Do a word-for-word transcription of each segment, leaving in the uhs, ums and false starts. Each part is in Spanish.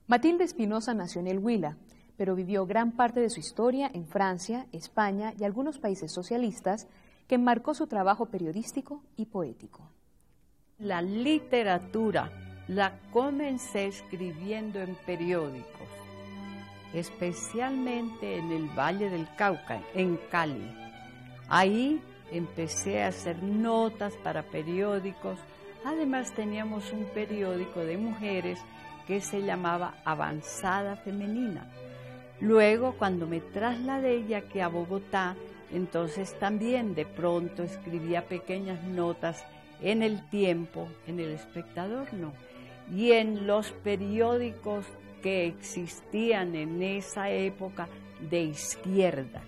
Matilde Espinosa nació en el Huila, pero vivió gran parte de su historia en Francia, España y algunos países socialistas, que enmarcó su trabajo periodístico y poético. La literatura la comencé escribiendo en periódicos, especialmente en el Valle del Cauca, en Cali. Ahí empecé a hacer notas para periódicos. Además teníamos un periódico de mujeres que se llamaba Avanzada Femenina. Luego, cuando me trasladé ya que a Bogotá, entonces también de pronto escribía pequeñas notas en El Tiempo, en El Espectador no, y en los periódicos que existían en esa época de izquierda.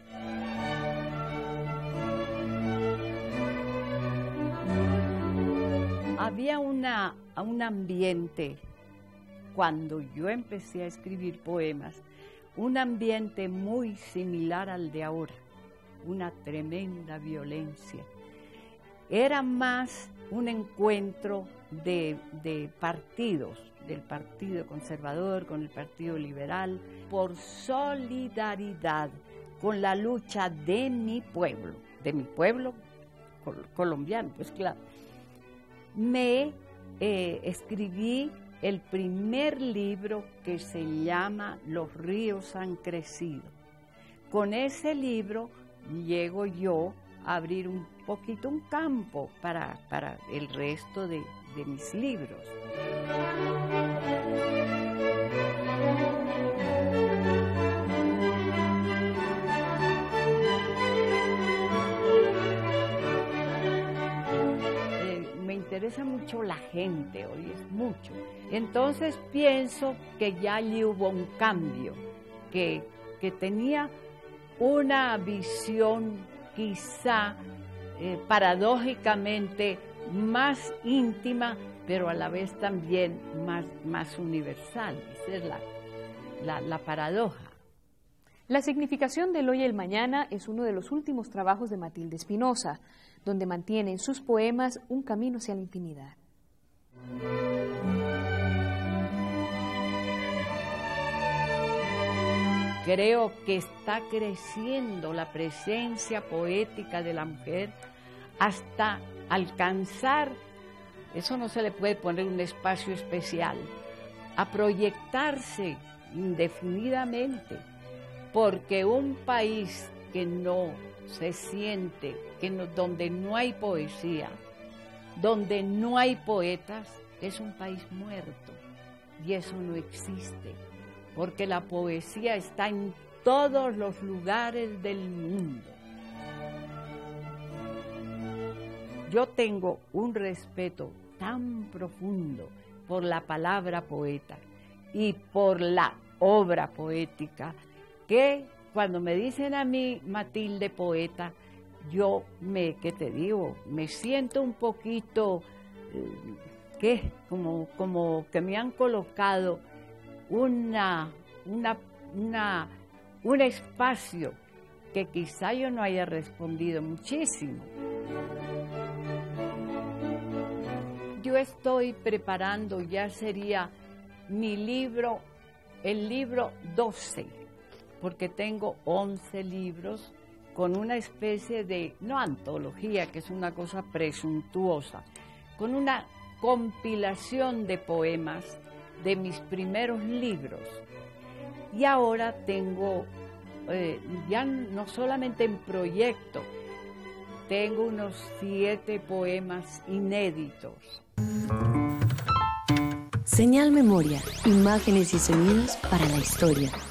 Había una, un ambiente, cuando yo empecé a escribir poemas, un ambiente muy similar al de ahora, una tremenda violencia. Era más un encuentro de, de partidos, del Partido Conservador con el Partido Liberal, por solidaridad con la lucha de mi pueblo, de mi pueblo col- colombiano, pues claro. Me eh, escribí el primer libro que se llama Los ríos han crecido. Con ese libro llego yo a abrir un poquito un campo para, para el resto de, de mis libros. Me interesa mucho la gente, hoy es mucho. Entonces pienso que ya allí hubo un cambio, que, que tenía una visión quizá eh, paradójicamente más íntima, pero a la vez también más, más universal. Esa es la, la, la paradoja. La significación del hoy y el mañana es uno de los últimos trabajos de Matilde Espinosa, donde mantiene en sus poemas un camino hacia la intimidad. Creo que está creciendo la presencia poética de la mujer hasta alcanzar, eso no se le puede poner un espacio especial, a proyectarse indefinidamente, porque un país que no se siente, que no, donde no hay poesía, donde no hay poetas, es un país muerto, y eso no existe, porque la poesía está en todos los lugares del mundo. Yo tengo un respeto tan profundo por la palabra poeta y por la obra poética, que cuando me dicen a mí, Matilde poeta, yo me, ¿qué te digo? Me siento un poquito, eh, ¿qué? Como, como que me han colocado una, una, una, un espacio que quizá yo no haya respondido muchísimo. Yo estoy preparando, ya sería mi libro, el libro doce, porque tengo once libros con una especie de, no antología, que es una cosa presuntuosa, con una compilación de poemas de mis primeros libros. Y ahora tengo, eh, ya no solamente en proyecto, tengo unos siete poemas inéditos. Señal Memoria, imágenes y sonidos para la historia.